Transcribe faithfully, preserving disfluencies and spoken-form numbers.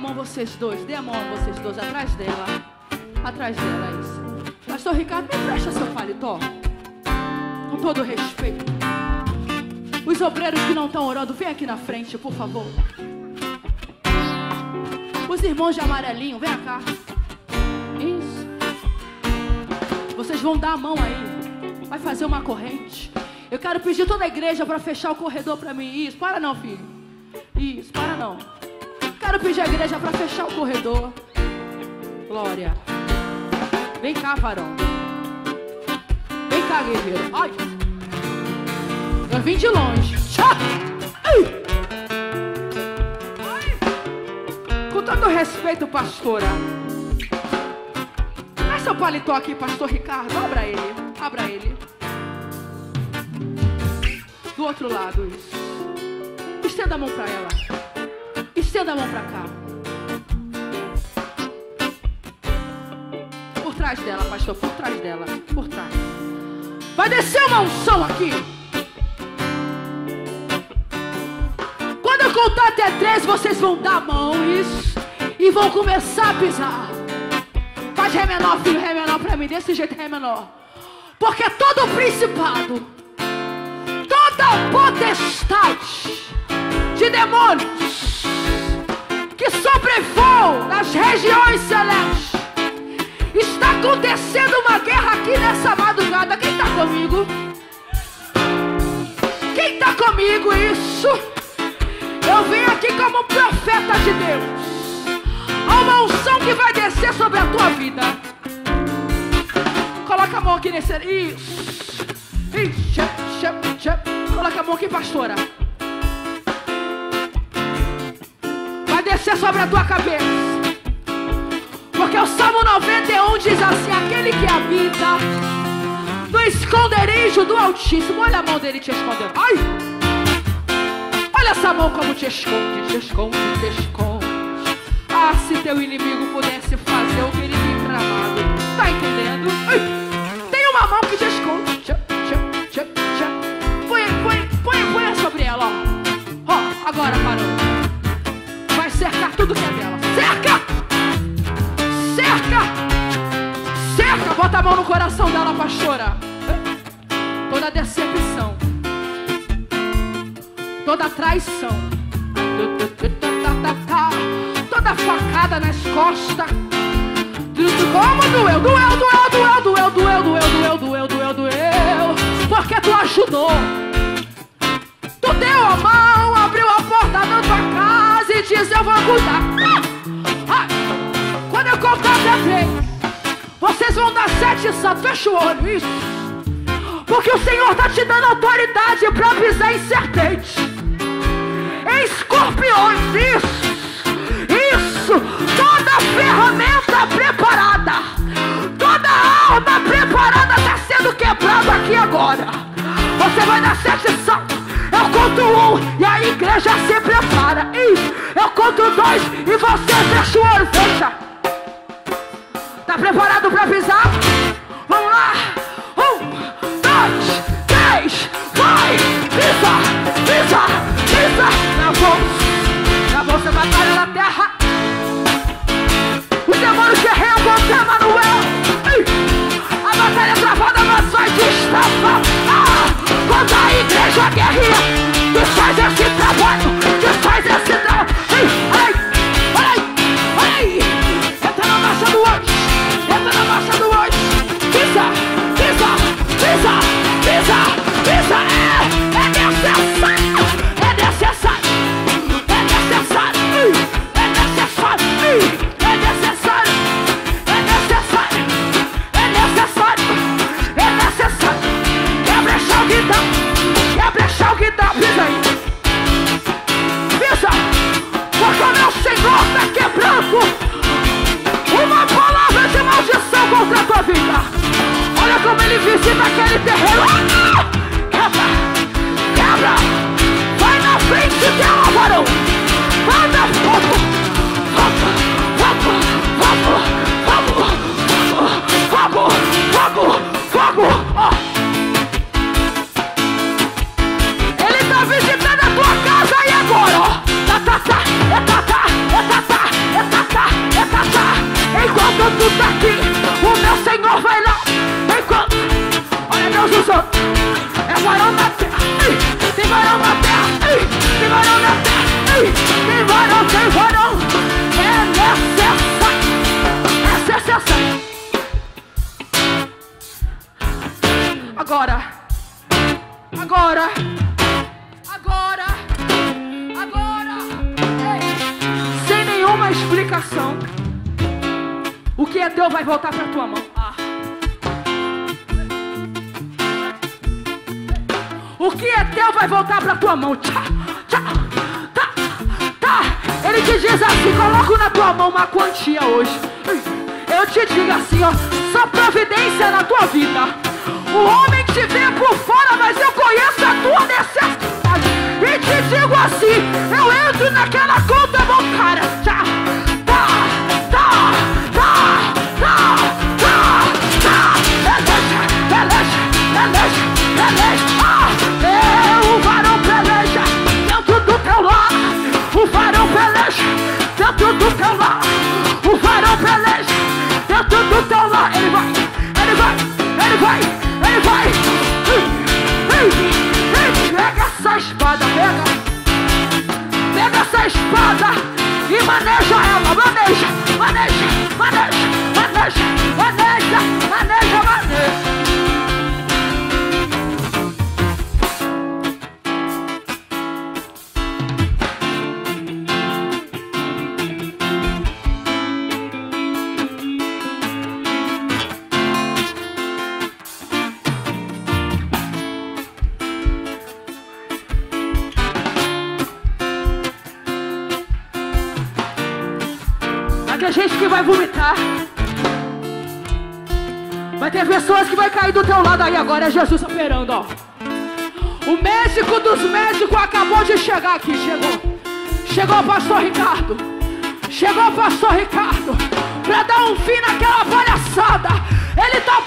mão vocês dois, dê a mão a vocês dois, atrás dela. Atrás dela, isso. Pastor Ricardo, me presta seu paletó. Com todo respeito. Os obreiros que não estão orando, vem aqui na frente, por favor. Os irmãos de amarelinho, vem cá. Isso. Vocês vão dar a mão aí. Vai fazer uma corrente. Eu quero pedir toda a igreja para fechar o corredor para mim. Isso, para não, filho. Isso, para não. Quero pedir a igreja para fechar o corredor. Glória. Vem cá, varão. Vem cá, guerreiro. Ai. Eu vim de longe. Ai. Com todo respeito, pastora. Dá seu paletó aqui, pastor Ricardo. Abra ele. Abra ele. Do outro lado, isso. Estenda a mão para ela. Estenda a mão para cá. Por trás dela, pastor. Por trás dela. Por trás. Vai descer uma unção aqui. Quando eu contar até três, vocês vão dar a mão, isso. E vão começar a pisar. Faz Ré menor, filho. Ré menor para mim. Desse jeito, Ré menor. Porque todo principado, toda potestade de demônios que sobrevoam nas regiões celestes, está acontecendo uma guerra aqui nessa madrugada. Quem está comigo? Quem está comigo? Isso. Eu vim aqui como um profeta de Deus. Há uma unção que vai descer sobre a tua vida. Coloca a mão aqui nesse... Isso. Isso. Coloca a mão aqui, pastora. Vai descer sobre a tua cabeça. Porque o Salmo noventa e um diz assim: aquele que habita no esconderijo do Altíssimo. Olha a mão dele te escondendo. Ai! Olha essa mão como te esconde, te esconde, te esconde. Ah, se teu inimigo pudesse fazer o que ele tem travado. Tá entendendo? Ai! Tem uma mão que te esconde. Põe, põe, põe, põe sobre ela, ó. Ó, agora parou. Vai cercar tudo que é dela. Cerca! Cerca! Cerca! Bota a mão no coração dela, pastora. Toda decepção, toda traição, toda facada nas costas. Como doeu, doeu, doeu, doeu, doeu, doeu, doeu, doeu, doeu, doeu, doeu. Porque tu ajudou. Tu deu a mão, abriu a porta da tua casa e disse: eu vou cuidar. Ah, quando eu contar até três, vocês vão dar sete santos. Fecha o olho, isso. Porque o Senhor está te dando autoridade para pisar em serpentes, em escorpiões, isso. Isso. Toda ferramenta preparada, toda arma preparada está sendo quebrada aqui agora. Você vai dar sete saltos. Eu conto um e a igreja se prepara. Isso. Eu conto dois e você fecha o olho. Fecha. Tá preparado para pisar? Vamos lá. Um, dois, três. Vai. Pisa, pisa, pisa. Na bolsa. Na bolsa batalha na terra. Os demônios guerreiam contra Emanuel. A batalha é travada, mas vai destravar. Ah, quando a igreja guerreia, desfaz esse trabalho, desfaz esse trabalho. Ai, ai, ai, ai. Entra na marcha do anjo, entra na marcha do anjo. Pisa, pisa, pisa, pisa, pisa. É, é necessário. explicação. O que é teu vai voltar pra tua mão. Ah. O que é teu vai voltar pra tua mão. Tchá, tchá, tá, tá. Ele te diz assim: coloco na tua mão uma quantia hoje. Eu te digo assim, ó, só providência na tua vida. O homem te vê por fora, mas eu conheço a tua necessidade. E te digo assim: eu entro naquela conta bancária. Tchá, tá, tá, tá, tá, tá, tá. Peleja, peleja, peleja, peleja. Ah, é, o varão peleja dentro do teu lar. O varão peleja dentro do teu lar. O varão peleja dentro do teu lar. Ele vai, ele vai, ele vai, ele vai. Ei, ei, pega essa espada, pega. Pega essa espada e maneja ela, maneja, maneja, maneja, maneja, maneja, maneja, maneja. Tem gente que vai vomitar. Vai ter pessoas que vai cair do teu lado aí agora. É Jesus operando, ó. O médico dos médicos acabou de chegar aqui. Chegou. Chegou o pastor Ricardo. Chegou o pastor Ricardo pra dar um fim naquela palhaçada. Ele tá